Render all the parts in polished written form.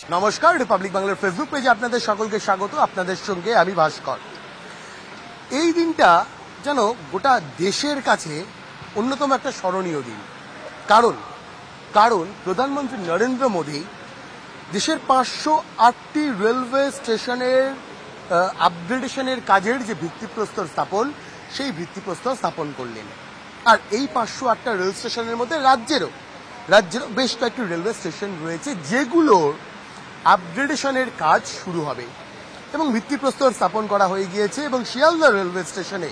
নমস্কার, রিপাবলিক বাংলার ফেসবুক পেজে আপনাদের সকলকে স্বাগত। আপনাদের সঙ্গে আমি ভাস্কর। এই দিনটা যেন গোটা দেশের কাছে অন্যতম একটা স্মরণীয় দিন। কারণ প্রধানমন্ত্রী নরেন্দ্র মোদী দেশের 508টি রেলওয়ে স্টেশনের আপগ্রেডেশনের কাজের যে ভিত্তিপ্রস্তর স্থাপন, সেই ভিত্তিপ্রস্তর স্থাপন করলেন। আর এই 508টা রেল স্টেশনের মধ্যে রাজ্যেরও বেশ কয়েকটি রেলওয়ে স্টেশন রয়েছে যেগুলোর আপগ্রেডেশনের কাজ শুরু হবে এবং ভিত্তিপ্রস্তর স্থাপন করা হয়ে গিয়েছে। এবং শিয়ালদহ রেলওয়ে স্টেশনে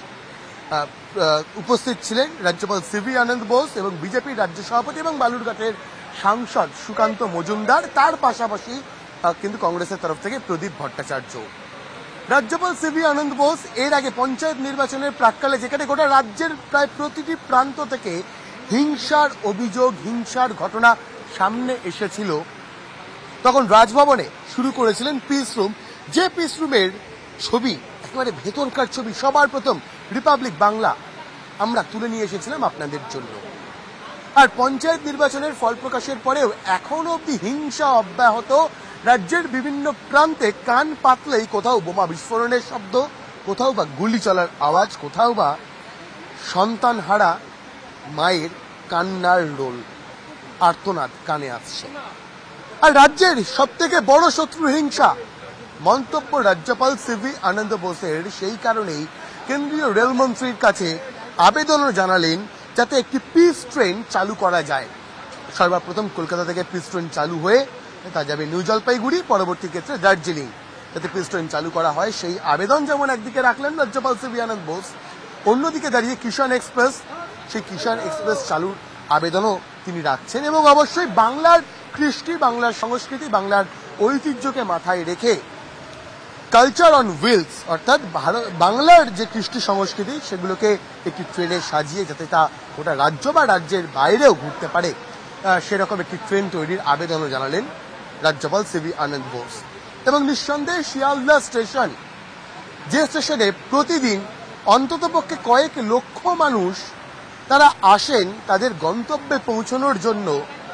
উপস্থিত ছিলেন রাজ্যপাল সিভি আনন্দ বোস এবং বিজেপির রাজ্য সভাপতি এবং বালুরঘাটের সাংসদ সুকান্ত মজুমদার। তার পাশাপাশি কিন্তু কংগ্রেসের তরফ থেকে প্রদীপ ভট্টাচার্য। রাজ্যপাল সিভি আনন্দ বোস এর আগে পঞ্চায়েত নির্বাচনের প্রাক্কালে, যেখানে গোটা রাজ্যের প্রায় প্রতিটি প্রান্ত থেকে হিংসার অভিযোগ, হিংসার ঘটনা সামনে এসেছিল, তখন রাজভবনে শুরু করেছিলেন পিস রুম। যে পিস রুমের ছবি, একেবারে ভেতরকার ছবি, সবার প্রথম রিপাবলিক বাংলা আমরা তুলে নিয়ে এসেছিলাম আপনাদের জন্য। আর পঞ্চায়েত নির্বাচনের ফল প্রকাশের পরেও এখনো অব্দি হিংসা অব্যাহত। রাজ্যের বিভিন্ন প্রান্তে কান পাতলেই কোথাও বোমা বিস্ফোরণের শব্দ, কোথাও বা গুলি চলার আওয়াজ, কোথাও বা সন্তানহারা মায়ের কান্নার রোল, আর্তনাদ কানে আসছে। আর রাজ্যের সব থেকে বড় শত্রু হিংসা, মন্তব্য রাজ্যপাল সিভি আনন্দ বোসের। সেই কারণেই কেন্দ্রীয় রেলমন্ত্রীর কাছে আবেদনও জানালেন যাতে একটি পিস ট্রেন চালু করা যায়। সর্বপ্রথম কলকাতা থেকে পিস ট্রেন চালু হয়ে তা যাবে নিউ জলপাইগুড়ি, পরবর্তী ক্ষেত্রে দার্জিলিং, যাতে পিস ট্রেন চালু করা হয় সেই আবেদন যেমন একদিকে রাখলেন রাজ্যপাল সিভি আনন্দ বোস, অন্যদিকে দাঁড়িয়ে কিষাণ এক্সপ্রেস, সেই কিষাণ এক্সপ্রেস চালুর আবেদনও তিনি রাখছেন। এবং অবশ্যই বাংলার কৃষ্টি, বাংলার সংস্কৃতি, বাংলার ঐতিহ্যকে মাথায় রেখে কালচার অন হুইলস, অর্থাৎ বাংলার যে কৃষ্টি সংস্কৃতি সেগুলোকে একটি ট্রেনে সাজিয়ে যাতে তা গোটা রাজ্য বা রাজ্যের বাইরেও ঘুরতে পারে, সেরকম একটি ট্রেন তৈরির আবেদনও জানালেন রাজ্যপাল সিভি আনন্দ বোস। এবং নিঃসন্দেহে শিয়ালদহ স্টেশন, যে স্টেশনে প্রতিদিন অন্ততপক্ষে কয়েক লক্ষ মানুষ তারা আসেন তাদের গন্তব্যে পৌঁছানোর জন্য,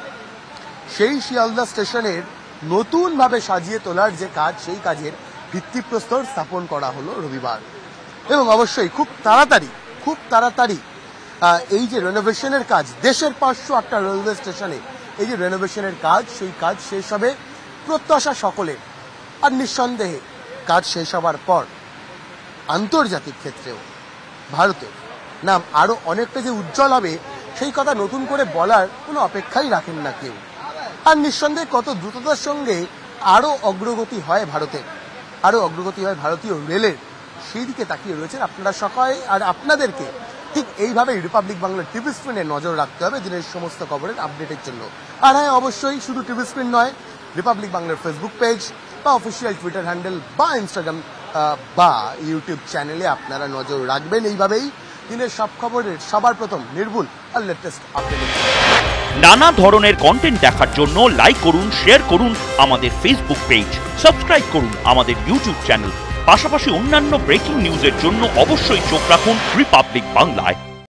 সেই শিয়ালদহ স্টেশনের নতুনভাবে সাজিয়ে তোলার যে কাজ, সেই কাজের ভিত্তিপ্রস্তর স্থাপন করা হলো রবিবার। এবং অবশ্যই খুব তাড়াতাড়ি এই যে রেনোভেশনের কাজ, দেশের 508টা রেলওয়ে স্টেশনে এই যে রেনোভেশনের কাজ, সেই কাজ শেষ হবে প্রত্যাশা সকলের। আর নিঃসন্দেহে কাজ শেষ হবার পর আন্তর্জাতিক ক্ষেত্রেও ভারতের নাম আরো অনেকটা যে উজ্জ্বল হবে, সেই কথা নতুন করে বলার কোনো অপেক্ষাই রাখেন না কেউ। আর নিঃসন্দেহে কত দ্রুততার সঙ্গে আরো অগ্রগতি হয় ভারতীয় রেলের, সেই দিকে তাকিয়ে রয়েছেন আপনারা সকালে। আর আপনাদেরকে ঠিক এইভাবেই রিপাবলিক বাংলার টিভি স্ক্রিনে নজর রাখতে হবে দিনের সমস্ত খবরের আপডেটের জন্য। আর হ্যাঁ, অবশ্যই শুধু টিভি স্ক্রিন নয়, রিপাবলিক বাংলার ফেসবুক পেজ বা অফিসিয়াল টুইটার হ্যান্ডেল বা ইনস্টাগ্রাম বা ইউটিউব চ্যানেলে আপনারা নজর রাখবেন। এইভাবেই দিনের সব খবরের সবার প্রথম, নির্ভুল আর লেটেস্ট আপডেট। নানা ধরনের কন্টেন্ট দেখার জন্য লাইক করুন, শেয়ার করুন আমাদের ফেসবুক পেজ, সাবস্ক্রাইব করুন আমাদের ইউটিউব চ্যানেল। পাশাপাশি অন্যান্য ব্রেকিং নিউজের জন্য অবশ্যই চোখ রাখুন রিপাবলিক বাংলায়।